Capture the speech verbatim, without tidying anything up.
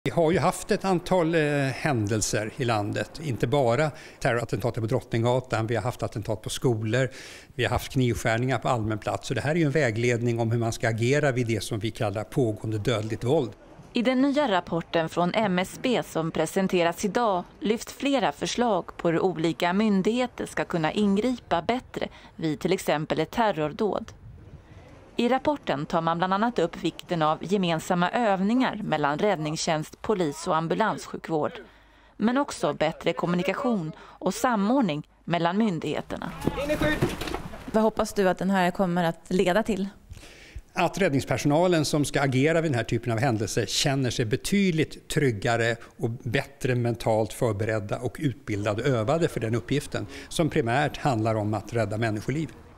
Vi har ju haft ett antal eh, händelser i landet, inte bara terrorattentat på Drottninggatan, vi har haft attentat på skolor, vi har haft knivskärningar på allmän plats. Så det här är ju en vägledning om hur man ska agera vid det som vi kallar pågående dödligt våld. I den nya rapporten från M S B som presenteras idag lyfts flera förslag på hur olika myndigheter ska kunna ingripa bättre vid till exempel ett terrordåd. I rapporten tar man bland annat upp vikten av gemensamma övningar mellan räddningstjänst, polis och ambulanssjukvård. Men också bättre kommunikation och samordning mellan myndigheterna. Vad hoppas du att den här kommer att leda till? Att räddningspersonalen som ska agera vid den här typen av händelser känner sig betydligt tryggare och bättre mentalt förberedda och utbildade och övade för den uppgiften som primärt handlar om att rädda människoliv.